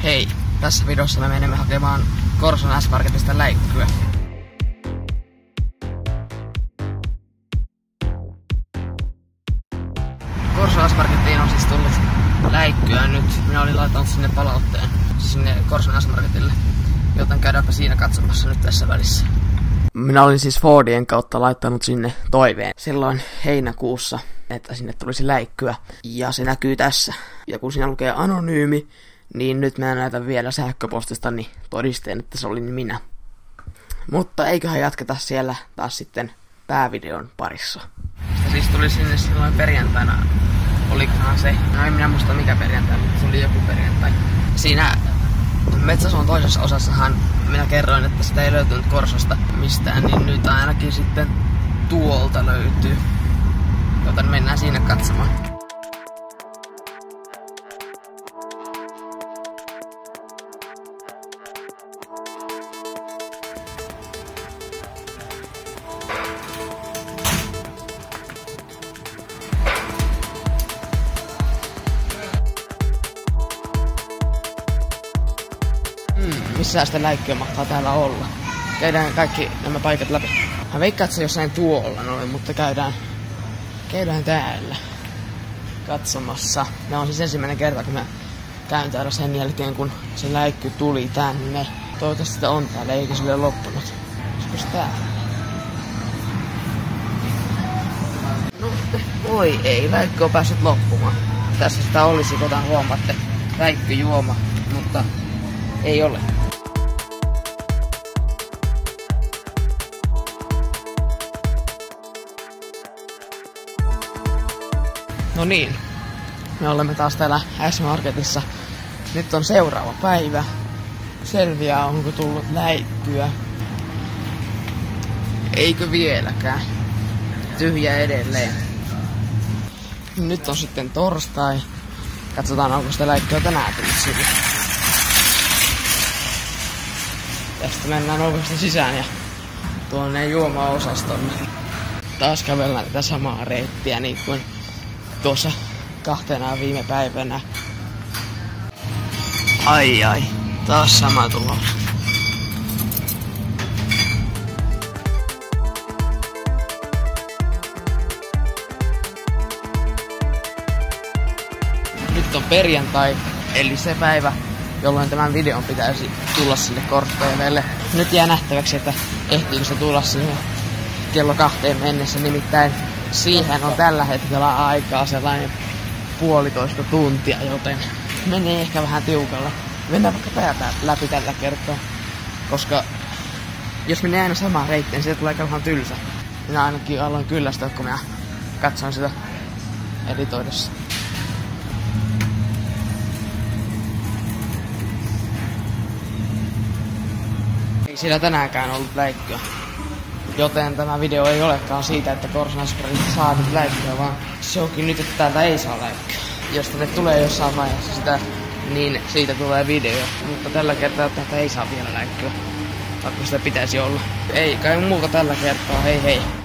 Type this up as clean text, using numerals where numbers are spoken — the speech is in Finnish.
Hei, tässä videossa me menemme hakemaan Korson S-Marketista läikkyä. Korson S-Marketiin on siis tullut läikkyä nyt. Minä olin laittanut sinne palautteen, sinne Korson S-Marketille, joten käydäänpä siinä katsomassa nyt tässä välissä. Minä olin siis Fordien kautta laittanut sinne toiveen silloin heinäkuussa, että sinne tulisi läikkyä. Ja se näkyy tässä. Ja kun siinä lukee anonyymi, niin nyt mä näytän vielä sähköpostistani todisteen, että se oli minä. Mutta eiköhän jatketa siellä taas sitten päävideon parissa. Sitä siis tuli sinne silloin perjantaina. Olikohan se? No en minä muista mikä perjantai, mutta se oli joku perjantai. Siinä Metsäsuon toisessa osassahan minä kerroin, että sitä ei löytynyt Korsosta mistään, niin nyt ainakin sitten tuolta löytyy. Joten mennään siinä katsomaan. Missä sitä läikkyä mahtaa täällä olla? Käydään kaikki nämä paikat läpi. Mä veikkaan, että se jossain tuolla noin, mutta käydään täällä katsomassa. Tämä on siis ensimmäinen kerta, kun mä käyn täällä sen jälkeen, kun se läikky tuli tänne. Toivottavasti sitä on täällä, eikä sille loppunut. Olisiko täällä? No, voi ei, läikky on päässyt loppumaan. Tässä sitä olisi, kun huomaatte, läikkyjuoma, mutta ei ole. No niin, me olemme taas täällä S-Marketissa. Nyt on seuraava päivä. Selviää, onko tullut läikkyä. Eikö vieläkään? Tyhjä edelleen. Nyt on sitten torstai. Katsotaan, onko sitä läikkyä tänään tullut sinne. Tästä mennään ovesta sisään ja tuonne juomaosastolle. Taas kävellään tätä samaa reittiä niin kuin tuossa 2 viime päivänä. Ai, taas sama tulos. Nyt on perjantai, eli se päivä, jolloin tämän videon pitäisi tulla sille Korso-TV:lle. Nyt jää nähtäväksi, että ehtiikö se tulla siihen kello 2 mennessä, nimittäin siihen on tällä hetkellä aikaa sellainen 1,5 tuntia, joten menee ehkä vähän tiukalle. Mennään vaikka päätään läpi tällä kertaa, koska jos menee aina samaan reittiin, niin siitä tulee kauhean tylsä. Minä ainakin aloin kyllästyä, kun minä katson sitä editoidessa. Ei siellä tänäänkään ollut läikkyä. Joten tämä video ei olekaan siitä, että Korson S-Marketista saa nyt läikkyä, vaan se onkin nyt, että täältä ei saa läikkyä. Jos tänne tulee jossain vaiheessa sitä, niin siitä tulee video. Mutta tällä kertaa täältä ei saa vielä läikkyä, vaikka sitä pitäisi olla. Ei kai muuta tällä kertaa, hei hei.